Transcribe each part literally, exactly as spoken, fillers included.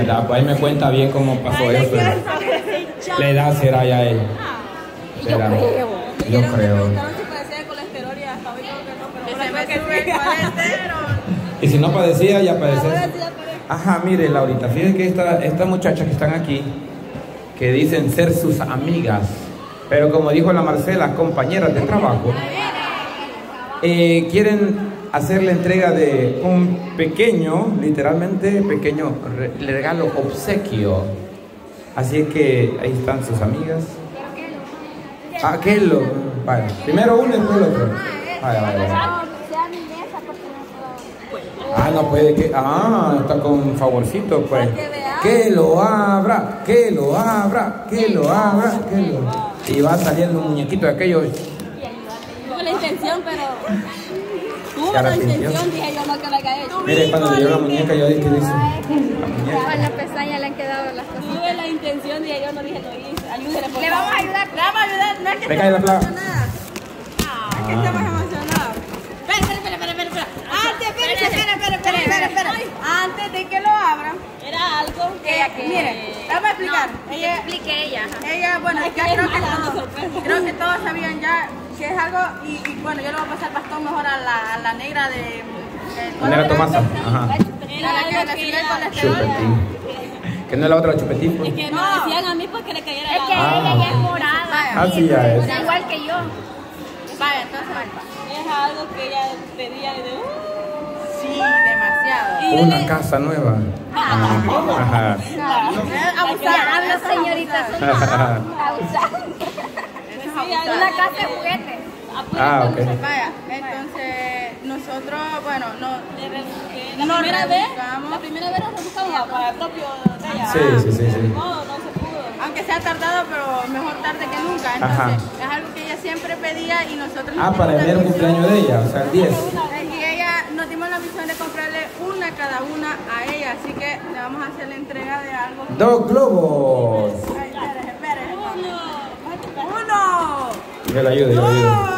Pues ahí me cuenta bien cómo pasó eso. La edad será ya él. Yo creo. Yo creo. Y si no padecía, ya padecía. Ajá, mire, Laurita, fíjense que esta, esta muchacha que están aquí, que dicen ser sus amigas, pero como dijo la Marcela, compañeras de trabajo, eh, quieren hacer la entrega de un pequeño, literalmente pequeño re regalo obsequio. Así que ahí están sus amigas. Aquello. Vale. Primero uno y después el otro. Vale, vale, vale. Ah, no puede que. Ah, está con favorcito, pues. Que lo abra, que lo abra, que lo abra, que lo. Y va saliendo un muñequito de aquellos. Tuve la intención, pero. Tuve la intención, dije yo, no que la haya hecho. Mire, cuando le dio la muñeca, yo dije, ¿qué dice? A la pestaña le han quedado las cosas. Tuve la intención, dije yo, no dije, no hice. Ayúdele, por Le vamos a ayudar. Le vamos a ayudar, no es que me cae la plaga. Es que estamos emocionados. Espera, espera, espera, espera, espera. Antes, espera, espera, espera, espera, espera, espera. Antes de que lo abran, era algo que ella quería. Miren, vamos a explicar. Ella Explique ella. Ella, bueno, ya creo que todos, creo que todos sabían ya que es algo y, y bueno, yo le voy a pasar el bastón mejor a la, a la negra de. La negra Tomasa. Ajá. Era la que le sigue el colesterol. Chupetín. Que no es la otra chupetín, pues. Es que me decían a mí porque le cayera la. Es que ella ya es morada. Ah, sí, ya es. Igual que yo. Vaya, entonces es algo que ella pedía de uh, sí, demasiado. Una casa nueva. Ajá. Abusar, señorita. Abusar. Una casa de juguetes. Ah, ok. Vaya, entonces nosotros, bueno, no, la primera vez, la primera vez nos buscamos para el propio de ella. Sí, sí, sí, sí. No, no se pudo. Aunque sea tardado, pero mejor tarde que nunca. Entonces, ajá, es algo que ella siempre pedía y nosotros. Ah, para el primer cumpleaños de ella, o sea, el diez. Y ella nos dimos la misión de comprarle una cada una a ella, así que le vamos a hacer la entrega de algo. Dos globos. Ay, espérese, espérese. Uno. Uno. Yo le ayudo, yo le ayudo.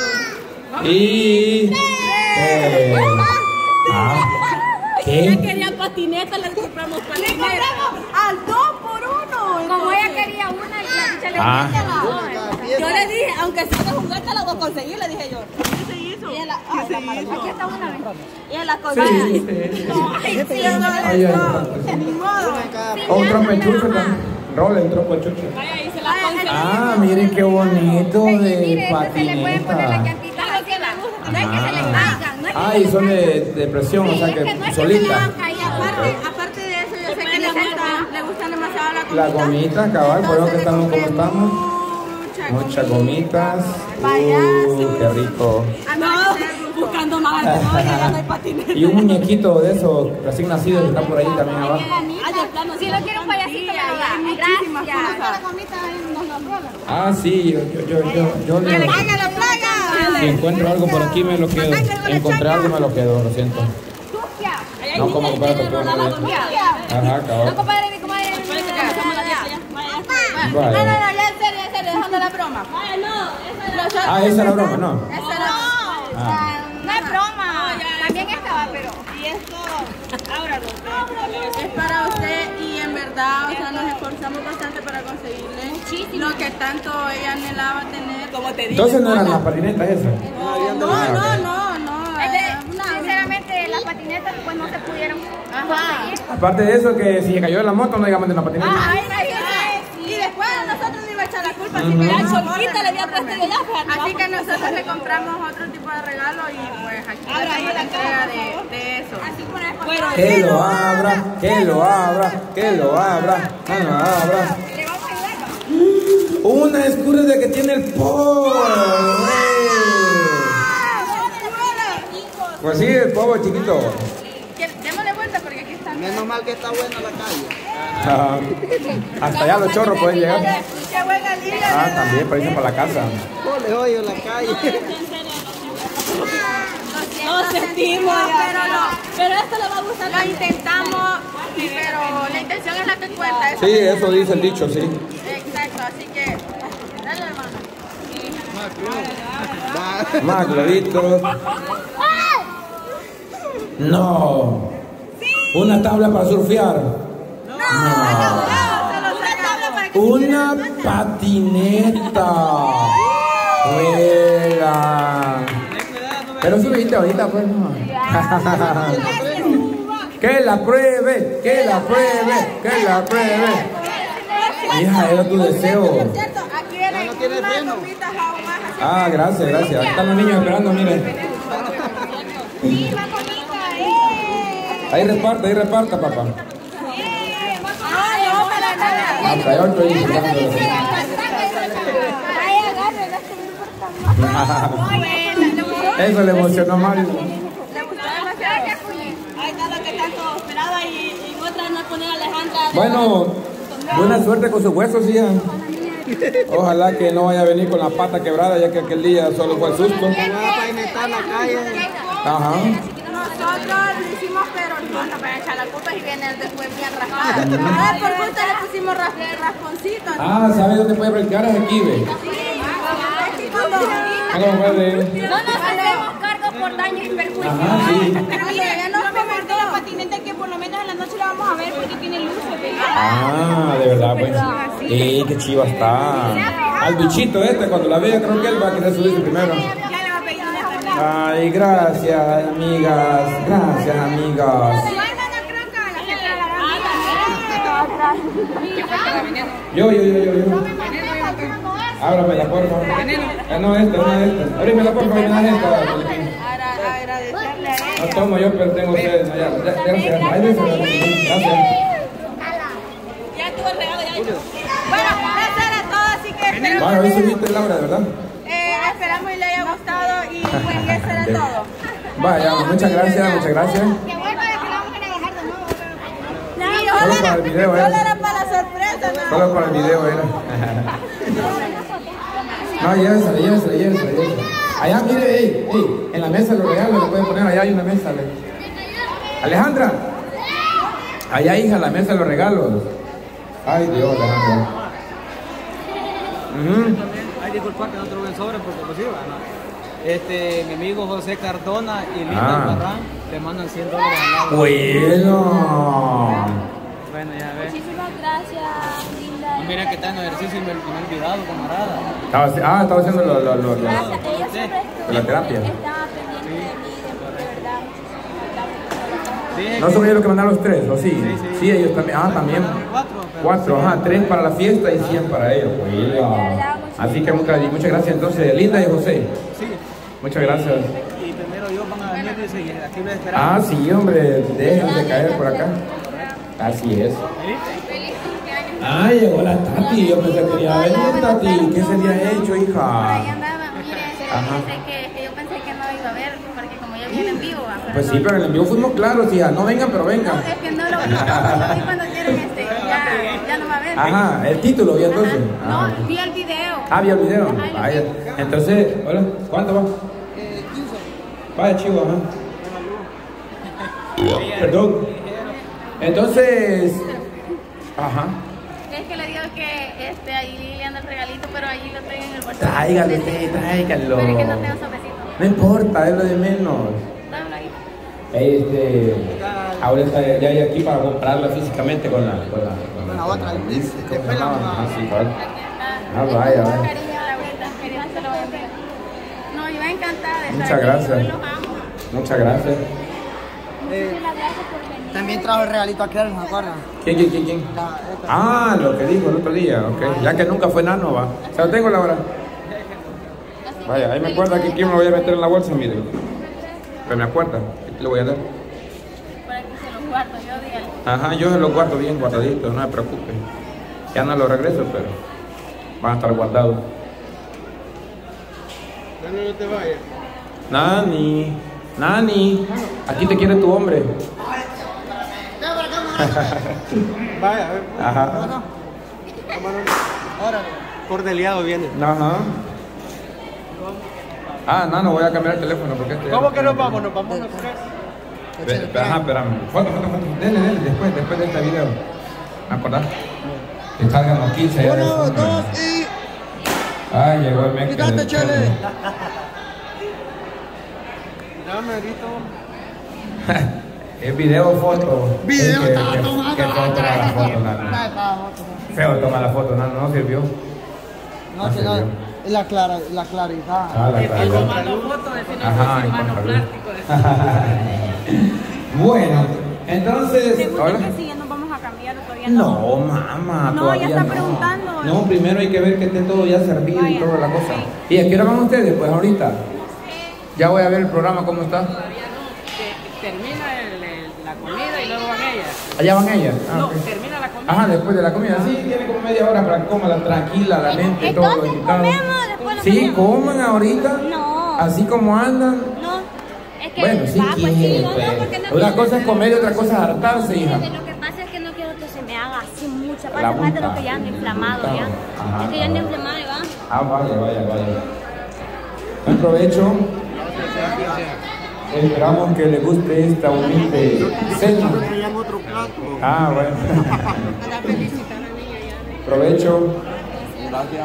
Y... Eh, ah, ¿qué? Ella quería patineta, le compramos patineta. Le compramos al dos por uno. Como ella quería una y la dicha le ah. No. Yo le dije, aunque sea de juguete la voy a conseguir, le dije yo. ¿Qué se hizo? Y ella la, ay, se hizo? Aquí está una vez. Y ella la consiguió. Sí, sí. Ay, sí, no, ni modo. Un trompechucho también. Role, un trompechucho. Vaya, ahí se la conseguí. Ah, miren qué bonito Mire, de mire, eso se le puede poner la patineta. llantita así, va. No es que se le caigan, no es que Ah, y son de, de presión, o sea es que que no es que solita. Y aparte, aparte de eso, yo sé que le gustan, le gustan demasiado las gomitas. Las gomitas, cabal, por eso que estamos como estamos. Muchas gomitas. Uh, qué rico. No, buscando más. No hay patineta. Y un muñequito de esos recién nacidos que está por ahí también abajo. Si lo quiere un payasito, me lo da. Gracias. Ah, sí, yo, yo, yo, yo, yo le, ¡Haga la plaga! si encuentro algo por aquí me lo quedo. Encontré algo me lo quedo, lo siento. Sucia. No como para que puedan ver. Ajá, No, cabal. compadre, mi comadre. No, no, no, Vale. ya en serio, en serio, dejando la broma. Ah, esa es la broma, ¿no? Esa era. Ah. No es broma. También estaba, pero. Y esto, ábralo. Es para usted y en verdad, o sea, nos esforzamos bastante para conseguirle lo que tanto ella anhelaba tener. Como te digo. Entonces no eran las patinetas esas. No, no, no, no. Es de- Sinceramente, las patinetas pues no se pudieron conseguir. Aparte de eso, que si se cayó de la moto no digamos de la patineta. Ay, y después a nosotros nos iba a echar la culpa, así que la solquita le había puesto yo ya. Así que nosotros le compramos otro tipo de regalo y pues aquí hacemos la entrega de, de eso. Bueno, Que lo abra, que lo abra, que lo abra, que lo abra. Le vamos a ayudar. Una escurre de que tiene el polvo. Pues sí, el polvo chiquito. démosle vuelta porque aquí está. Menos mal que está buena la calle. Ah, hasta allá los chorros pueden llegar. Qué buena liga. Ah, también para irse para la casa. Ole, oye, la calle. Lo sentimos, pero no. Pero esto le va a gustar. Lo intentamos, pero la intención es la que cuenta. Sí, eso dice el dicho, sí. Exacto, así que. Dale, hermano. Más globitos. No. Una tabla para surfear. Una patineta. Buena. Pero eso lo dijiste ahorita, pues no. Que la pruebe, que la pruebe, que la pruebe. Hija, era tu deseo. Ah, gracias, gracias. Están los niños esperando, miren. Ahí reparta, ahí reparta, papá. Hasta yo estoy disfrutando. Eso le emocionó a Mario. Bueno, buena suerte con sus huesos, hija. Ojalá que no vaya a venir con la pata quebrada, ya que aquel día solo fue el susto. Ajá. Nosotros lo hicimos, pero no para echar la culpa y viene después bien raspado. Ah, por culpa le pusimos rasponcitos. Ah, ¿sabes dónde puede practicar? Es aquí, ve. No nos hacemos cargo por daños y perjuicios. Ajá, sí. Pero mira, ya nos convirtió la patineta que por lo menos en la noche la vamos a ver porque tiene luces. Ah, de verdad, pues. Sí, qué chiva está. Al bichito este, cuando la vea, creo que él va a querer subirse primero. Ay, gracias, amigas. Gracias, amigas. Yo, yo, yo, yo, yo. Ábrame la puerta. Ah, no, esta, no esta. Ábreme la puerta, me das esta. Agradecerle a ella. No tomo yo, pero tengo ustedes. No, ya, ya, gracias. Ay, gracias. Ya tuvo el regalo, ya hecho. Bueno, eso era todo, así que esperamos. Bueno, hoy subiste Laura, ¿verdad? Eh, esperamos y le haya gustado y pues eso era todo. Vaya, muchas gracias, muchas gracias. Que vuelva de que la vamos a dejar de nuevo. Solo para el video, Solo ¿eh? era para la sorpresa, ¿no? Solo para el video, ¿eh? No, llévesela, llévesela, llévesela, llévesela. Allá, mire, ey, ey, en la mesa los regalos, le pueden poner, allá hay una mesa. Le. Alejandra, allá, hija, la mesa de los regalos. Ay, Dios, Alejandra. Uh-huh. Ay, disculpa que no te lo ven sobre porque pues sí, ¿no? Este, mi amigo José Cardona y Linda Ah. Barran le mandan cien dólares al lado. Bueno. Bueno, ya ves. Muchísimas gracias, linda. Y mira que está en ejercicio y me, me he olvidado, camarada. Estaba, haci- ah, estaba haciendo lo, lo, lo, lo- Gracias. Ella siempre de la terapia. estaba pendiente de mí, de, de verdad. Muchísimas gracias. Dije ¿No que- son ellos los que mandaron los tres? ¿O sí? Sí, sí. Sí, ellos también. Ah, también. Cuatro, pero- Cuatro, ajá, tres para la fiesta y cien para ellos. Oiga. Así que muchas, muchas gracias entonces, Linda y José. Sí. Muchas gracias. Y primero ellos van a venir dice, y aquí les esperamos. Ah, sí, hombre, dejen de caer por acá. Así es. Ah, llegó la Tati. Yo pensé que quería venir, Tati. ¿Qué se le ha hecho, Ahí hija? andaba, mire, Ajá. fíjese que, que yo pensé que no iba a ver, porque como ya viene en vivo. ah, pero Pues no. sí, pero en el envío fuimos claros, hija. No vengan, pero No, vengan. es que no lo vi, lo vi cuando quieren este, ya, ya no va a ver. Ajá, el título, ¿vi entonces? Ah, No, vi el video. Ah, ¿vio el video? Vaya. Entonces, hola, ¿cuánto va? Vaya, chivo, ajá. Perdón. Entonces, ajá. Es que le digo que este, ahí le anda el regalito, pero ahí lo tengo en el bolsillo. Tráigalo, usted, tráigalo. Pero es que no tengo sobrecito. No importa, es lo de menos. Dámelo ahí. Este, ahorita ya hay aquí para comprarla físicamente con la, con la, con la otra, ¿cómo el- se después la llama? vamos a- Ah, sí, ¿cuál? Aquí está. Ah, Le vaya, tengo vaya. cariño a Laurita, querida, se lo voy a enviar. No, yo encantada de estar Muchas aquí, gracias. yo los amo. Muchas gracias. Muchísimas gracias por venir. También trajo el regalito aquí, ¿no se acuerdan? ¿Quién, quién, quién, quién? Ah, lo que dijo el otro día, ok. Ya que nunca fue nano, va. Se lo tengo, Laura. Vaya, ahí me acuerda que quién me lo voy a meter en la bolsa, mire. Pero me acuerda, ¿qué le voy a dar? Para que se los guardo, yo dígale. Ajá, yo se los guardo bien guardaditos, no me preocupe. Ya no los regreso, pero van a estar guardados. No te vayas. Nani, Nani, aquí te quiere tu hombre. Vaya, a ver. Ajá. Ahora, cordeliado viene. Ajá. Ah, no, no voy a cambiar el teléfono porque este. ¿Cómo que nos vamos? Nos vamos los tres. Ve- ve- Ajá, espérame. Foto, foto, foto. Dele, dele, después, después de este video. ¿Me acordás? Que salgan los quince ya de Uno, fondo. dos y... Ay, llegó el meque. Fíjate, del Chele. fondo. Dame, grito. ¿Es video o foto? Video, Sí, que, estaba que, tomando. que foto para la foto, nada Feo tomar la foto, no, no sirvió. No, no que no, la, clara, la claridad. Ah, la claridad. El tomando fotos, decirle Ajá, mano plástico. Bueno, entonces... ¿Seguro ¿hola? que sí ya nos vamos a cambiar o todavía no? No, mamá, No, todavía ya está no. preguntando. No, primero hay que ver que esté todo ya servido y Vaya, toda la cosa. sí. ¿Y a qué hora van ustedes? Pues ahorita. Ya voy a ver el programa, ¿cómo está? Todavía no. Te- Termina el- el- la comida y luego van ellas. ¿Allá van ellas? Ah, No, ok. termina la comida. Ajá, después de la comida. Sí, tiene como media hora para que coman tranquila, la mente, todos los Entonces invitados. comemos, después lo Sí, comemos. coman ahorita. No. Así como andan. No, es que Bueno, sí va, pues sí, quieren, no, no, pues. porque no Una quiero- cosa es comer y otra cosa es hartarse, hija. Fíjate, lo que pasa es que no quiero que se me haga así mucha La parte más de lo punta. que ya ando inflamado Ajá. ya. Es que ya ando inflamado y va. Ah, vaya, vaya, vaya. Buen provecho. Esperamos que les guste esta humilde cena. otro plato. Ah, bueno. Para felicitar a la niña ya. Provecho. Gracias.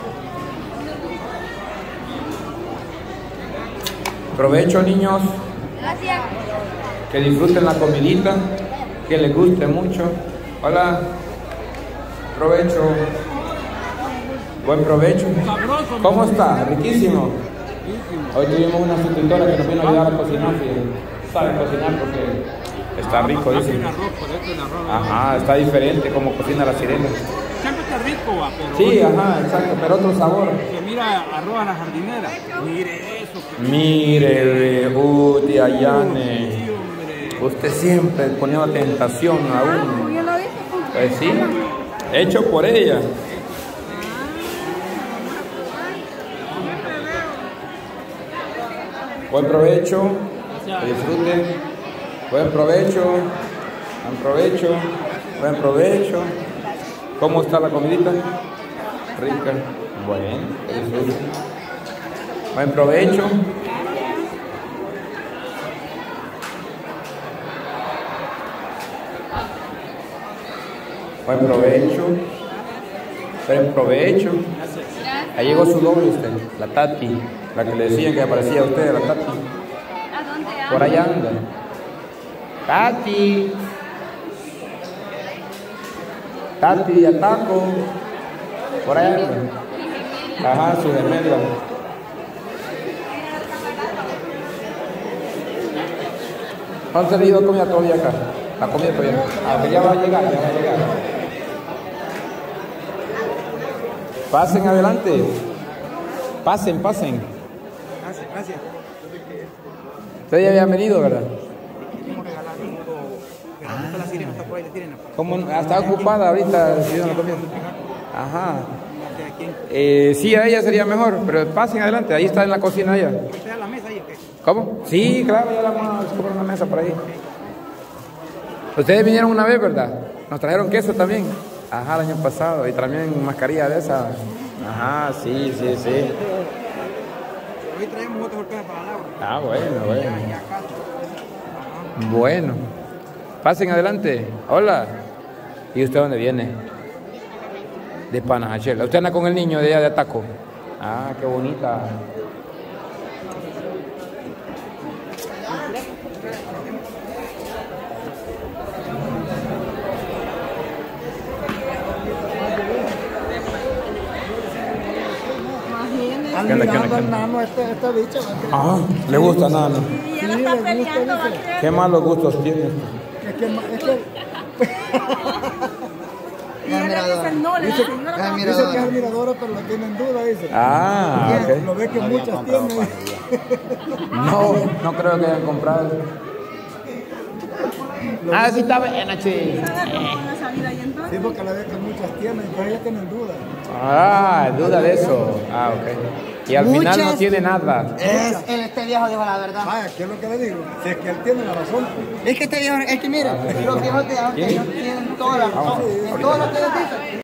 Provecho, niños. Gracias. Que disfruten la comidita. Que les guste mucho. Hola. Provecho. Buen provecho. ¿Cómo está? Riquísimo. Hoy tuvimos una suscriptora que nos vino a ayudar a cocinar. Y sabe cocinar porque está rico, dice. Ajá, está diferente como cocina la sirena. Siempre está rico, va, pero... Sí, ajá, exacto, pero otro sabor. Que mira, arroz a la jardinera. Mire eso. Que... Mire, Uti Ayane. Sí, hombre. Usted siempre poniendo tentación a uno. Yo lo dije. Pues sí, hecho por ella. Buen provecho, que disfruten. Buen provecho, buen provecho, buen provecho. ¿Cómo está la comidita? Rica. Bueno, que disfruten. Buen provecho. Buen provecho. Buen provecho. Ahí llegó su doble usted, la Tati, la que le decían que aparecía a usted, la Tati. ¿A dónde anda? Por allá anda. Tati. Tati Ataco. Por allá anda. Ajá, su gemela. ¿Cuánto se le iba comida todavía acá? La comida todavía. Ah, que ya va a llegar, ya va a llegar. Pasen adelante. Pasen, pasen. Gracias, gracias. Ustedes ya habían venido, ¿verdad? Quisimos regalar algo. La sirena está por ahí, la sirena. ¿Cómo? Está ocupada ahorita recibiendo la comida. Ajá. Eh, sí, a ella sería mejor, pero pasen adelante. Ahí está en la cocina ella. ¿Está en la mesa ahí o qué? ¿Cómo? Sí, claro, ya la vamos a poner una mesa por ahí. Ustedes vinieron una vez, ¿verdad? Nos trajeron queso también. Ajá, el año pasado. Y también mascarilla de esa. Ajá, sí, sí, sí. Hoy traemos otra sorpresa para Laura. Ah, bueno, bueno. Ya acá. Bueno. Pasen adelante. Hola. ¿Y usted dónde viene? De Panajachel. ¿Usted anda con el niño de allá de Ataco? Ah, qué bonita. ¿Qué onda, qué onda, qué onda? Nano, este, este bicho. Ah, le gusta Nano. Y ella está peleando, va a creer. Qué malos gustos tiene. Es que, es que... Y ella le dice no, le dice no, no, Dice que es admiradora, pero la tiene en duda, dice. Ah, Lo ok. ve que muchas tienen. No, no creo que hayan comprado. Ah, sí está buena, che. una salida ahí entonces. Sí, porque la ve que muchas tienen, pero ella tiene en duda. Ah, duda de eso. Ah, ok. Y al final no Muchas. tiene nada. Es, este viejo dijo la verdad. Vaya, ¿qué es lo que le digo? Si es que él tiene la razón. Es que este viejo, es que mire, los viejos de antes ¿Quién? ellos tienen toda la razón. En todo lo que ellos dicen.